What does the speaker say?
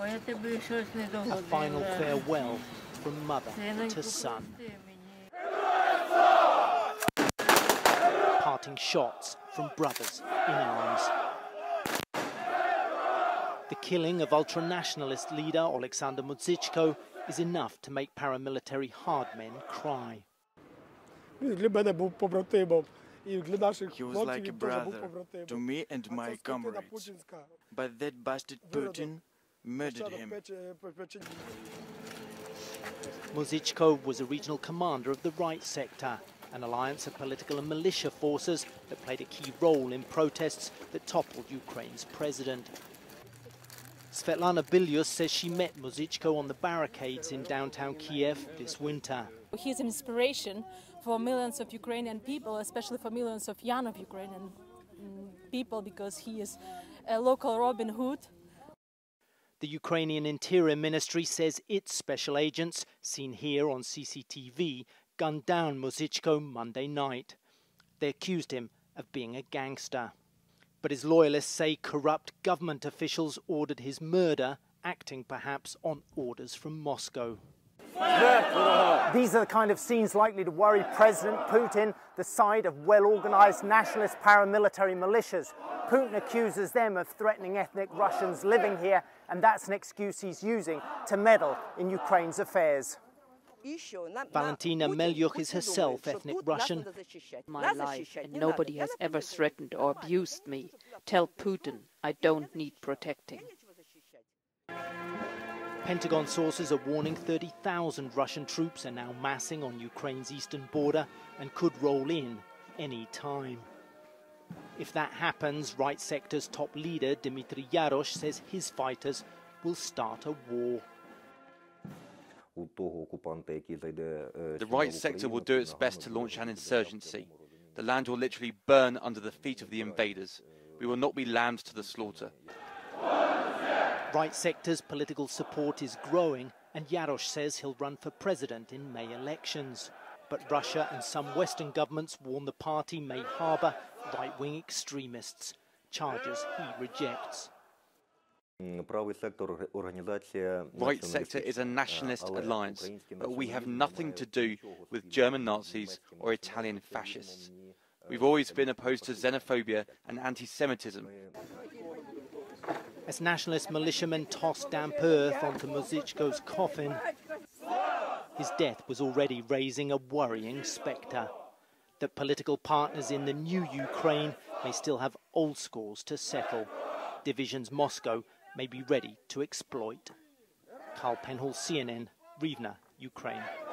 A final farewell from mother to son. Parting shots from brothers in arms. The killing of ultra-nationalist leader Alexander Muzychko is enough to make paramilitary hardmen cry. He was like a brother to me and my comrades. But that bastard Putin murdered him. Muzychko was a regional commander of the right sector, an alliance of political and militia forces that played a key role in protests that toppled Ukraine's president. Svetlana Bilyus says she met Muzychko on the barricades in downtown Kiev this winter. He's an inspiration for millions of Ukrainian people, especially for millions of young Ukrainian people, because he is a local Robin Hood. The Ukrainian Interior Ministry says its special agents, seen here on CCTV, gunned down Muzychko Monday night. They accused him of being a gangster. But his loyalists say corrupt government officials ordered his murder, acting perhaps on orders from Moscow. These are the kind of scenes likely to worry President Putin, the side of well-organized nationalist paramilitary militias. Putin accuses them of threatening ethnic Russians living here, and that's an excuse he's using to meddle in Ukraine's affairs. Valentina Melyukh is herself ethnic Russian. My life, and nobody has ever threatened or abused me. Tell Putin I don't need protecting. Pentagon sources are warning 30,000 Russian troops are now massing on Ukraine's eastern border and could roll in any time. If that happens, Right Sector's top leader Dmitry Yarosh says his fighters will start a war. The Right Sector will do its best to launch an insurgency. The land will literally burn under the feet of the invaders. We will not be lambed to the slaughter. Right Sector's political support is growing, and Yarosh says he'll run for president in May elections. But Russia and some Western governments warn the party may harbour right-wing extremists, charges he rejects. Right Sector is a nationalist alliance, but we have nothing to do with German Nazis or Italian fascists. We've always been opposed to xenophobia and anti-Semitism. As nationalist militiamen tossed damp earth onto Muzychko's coffin, his death was already raising a worrying spectre. That political partners in the new Ukraine may still have old scores to settle. Divisions Moscow may be ready to exploit. Carl Penhall, CNN, Rivne, Ukraine.